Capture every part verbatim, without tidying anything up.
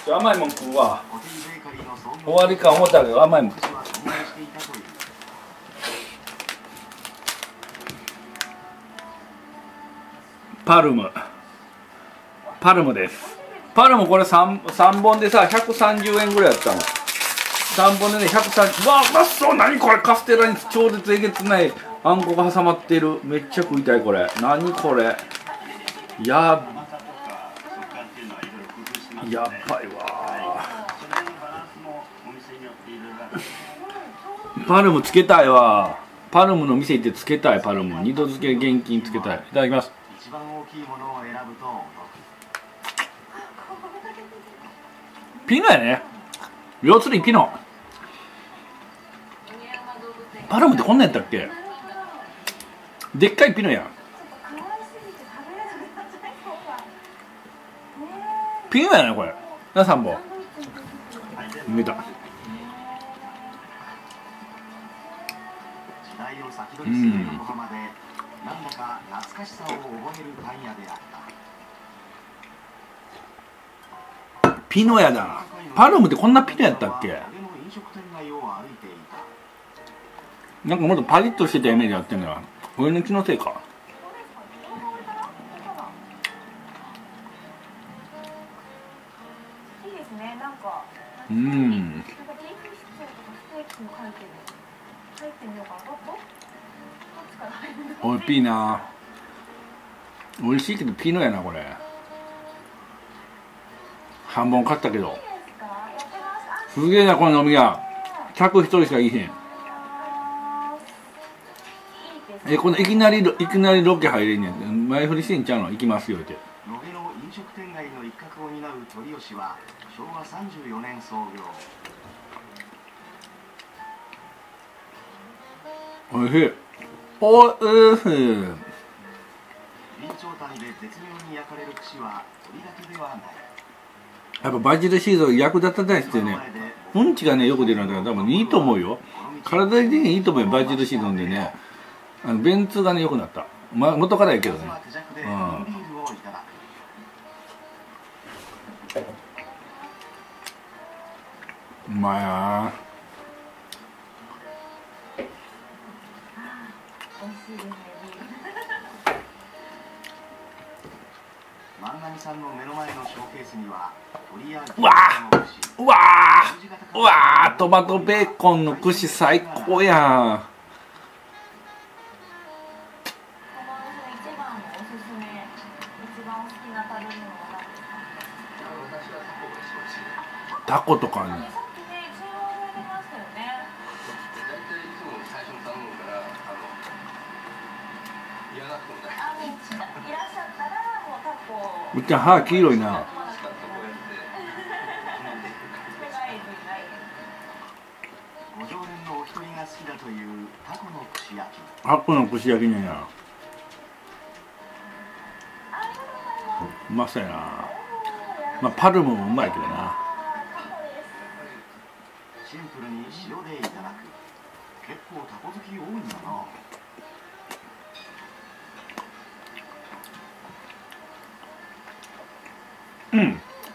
ちょ甘いもん食うわ。終わりか思ったけど甘いもん。パルムパルムです。パルムこれ 3, 3本でさひゃくさんじゅうえんぐらいやったの。さんぼんでねひゃくさんじゅう。うわうまそう。何これ。カステラに超絶えげつないあんこが挟まってる。めっちゃ食いたいこれ。何これ。ややばいわ。パルムつけたいわ。パルムの店行ってつけたい。パルム二度漬け現金つけたい。いただきます。一番大きいものを選ぶとピノやね。要するにピノ。パルムってこんなんやったっけ。でっかいピノやん。ピノやねこれ。なさんぼん見た。うん。ピノやだ。パルムってこんなピノやったっけ。なんかもっとパリッとしてたイメージあってんだよ。俺の気のせいか。うん。おいピーな。美味しいけどピノやなこれ。半本買ったけどすげえなこの飲み屋。客一人しかいいへん。えこのいきなりいきなりロケ入れんねん。前振りしてんちゃうの。行きますよって。野毛の飲食店街の一角を担う鳥吉はしょうわさんじゅうよねん創業。おいしい。おいしい。備長炭で絶妙に焼かれる串は鳥だけではない。やっぱバジルシード役立たないってね、うんちがねよく出るんだから多分いいと思うよ。体にいいと思うよバジルシードでね。あの便通がね良くなった。まあ元からやけどね。うん。うまいな。うわーうわーうわートマトベーコンの串最高やん。タコとかね。うっちゃん歯黄色いな。タコの串焼きねや。うまそうやな。まあパルムもうまいけどな。シンプルに塩でいただく。結構タコ好き多いんだな。うん。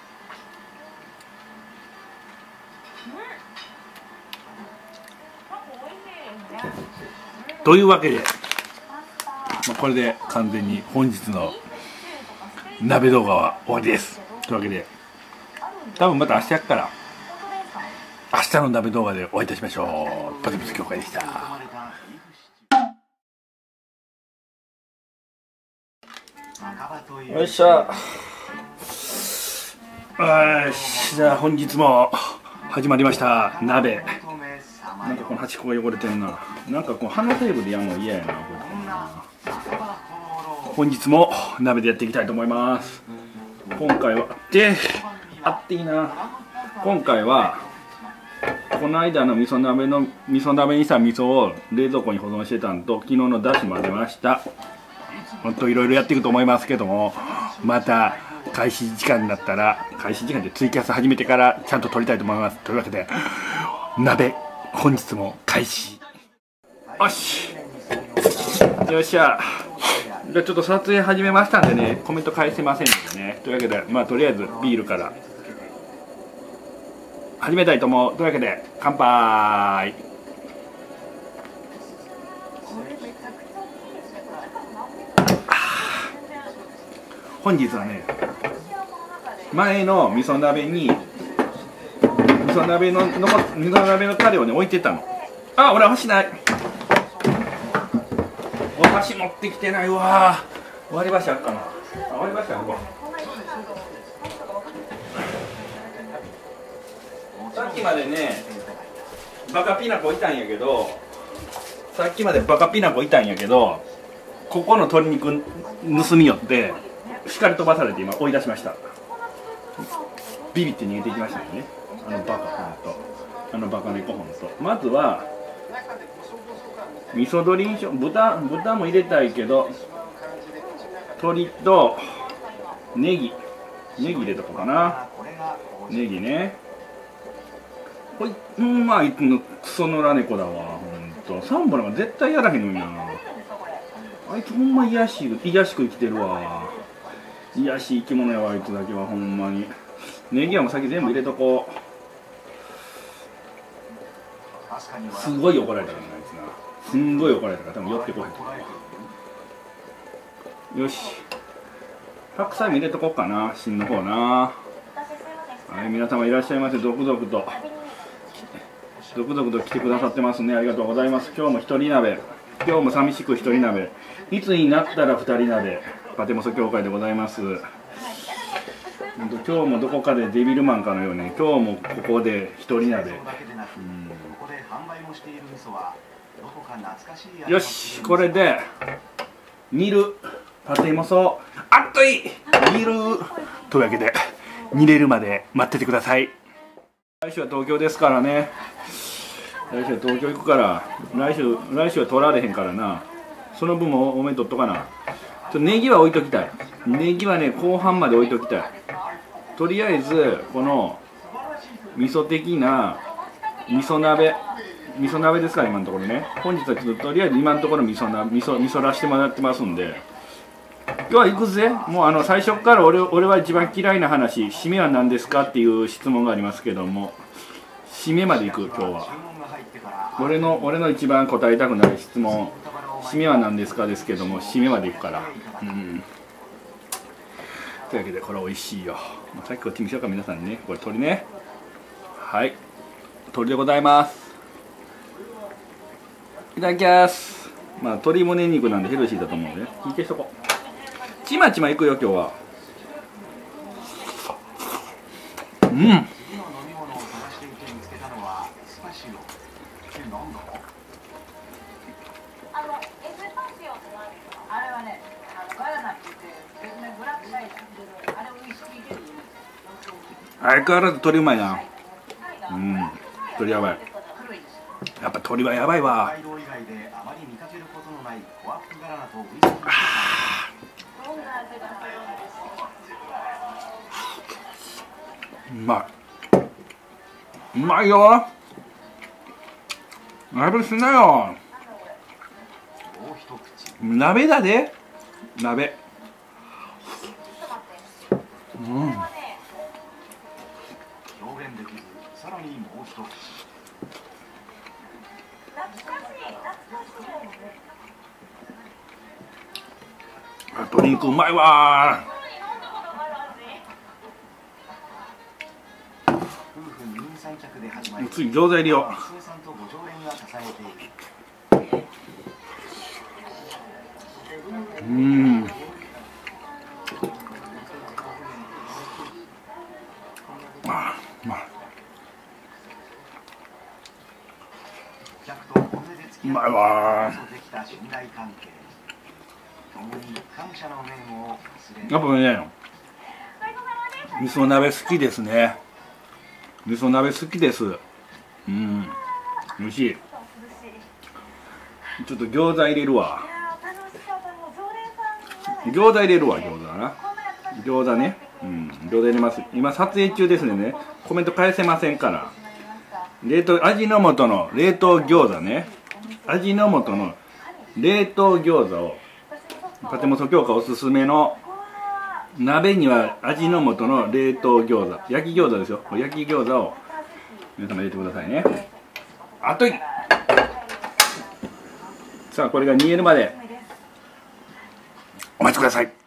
というわけで、まあ、これで完全に本日の鍋動画は終わりです。というわけで、多分また明日やっから明日の鍋動画でお会いいたしましょう。パティプス協会でした。よっしゃ。よし、じゃあ本日も始まりました鍋。なんかこの端っこが汚れてるな。なんかこの鼻テーブルでやるの嫌やな。本日も鍋でやっていきたいと思います。今回はであっていいな。今回はこの間の味噌鍋の味噌鍋にした味噌を冷蔵庫に保存してたんと昨日のだし混ぜました。ほんといろいろやっていくと思いますけども、また開始時間になったら開始時間でツイキャス始めてからちゃんと撮りたいと思います。というわけで鍋本日も開始。よしよっしゃ。じゃあちょっと撮影始めましたんでね、コメント返せませんのでね。というわけでまあとりあえずビールから始めたいと思う。というわけで乾杯。本日はね、前の味噌鍋に味噌鍋のの味噌鍋のタレをね置いてたの。あ、俺箸ない。お箸持ってきてないわ。割り箸あっかな。あ、割り箸あるわ。さっきまでねバカピナコいたんやけどさっきまでバカピナコいたんやけどここの鶏肉盗み寄って光飛ばされて今追い出しました。ビビって逃げていきましたよね、あのバカほんと、あのバカ猫ほんと。まずは味噌鶏にしよう。豚豚も入れたいけど鶏とネギネギ入れとこうかな。ネギね。こいうんまあいつのクソ野良猫だわほんと。サンボなんか絶対やらへんのにな。あいつほんまいやしいいやしく生きてるわ。いやしい生き物やわあいつだけはほんまに。ネギはもう先全部入れとこう。すごい怒られたからなあいつな。すんごい怒られたから多分寄ってこへん。よし、白菜も入れとこうかな、芯の方な。はい、皆様いらっしゃいませ。続々と続々と来てくださってますね。ありがとうございます。今日も一人鍋、今日も寂しく一人鍋、いつになったら二人鍋、パテモソ協会でございます。今日もどこかでデビルマンかのように今日もここで一人鍋。うん、よし、これで煮るパテモソあっといい煮るというわけで煮れるまで待っててください。来週は東京ですからね。来週は東京行くから、来週来週は取られへんからな。その分も多めに取っとかな。ちょっとネギは置いときたい。ネギはね後半まで置いときたい。とりあえずこの味噌的な味噌鍋味噌鍋ですから今のところね。本日はちょっととりあえず今のところ味噌な味噌味噌らしてもらってますんで、今日は行くぜ。もうあの最初から俺俺は一番嫌いな話、締めは何ですかっていう質問がありますけども、締めまで行く。今日は俺の俺の一番答えたくない質問、締めは何ですかですけども、締めまで行くから。うん。というわけでこれ美味しいよ。さっきこっち見せようか皆さんにね。これ鶏ね。はい。鶏でございます。いただきます。まあ鶏胸肉なんでヘルシーだと思うんでね。火消しとこう。ちまちまいくよ今日は。うん。相変わらず鶏うまいな。うん、鶏やばい。やっぱ鶏はやばいわ。うまい。うまいよ。鍋すなよ。鍋だで。鍋。うん。鶏肉うまいわー。次餃子入れよう。うん。あ、うまい。うまいわー。やっぱね、味噌鍋好きですね。味噌鍋好きです。うん、美味しい。ちょっと餃子入れるわ。餃子入れるわ、餃子な。餃子ね。うん、餃子入れます。今撮影中ですね。コメント返せませんから。冷凍、味の素の冷凍餃子ね。味の素の冷凍餃子を、パテモソ協会おすすめの鍋には味の素の冷凍餃子、焼き餃子ですよ。焼き餃子を皆様入れてくださいね。あといさあこれが煮えるまでお待ちください。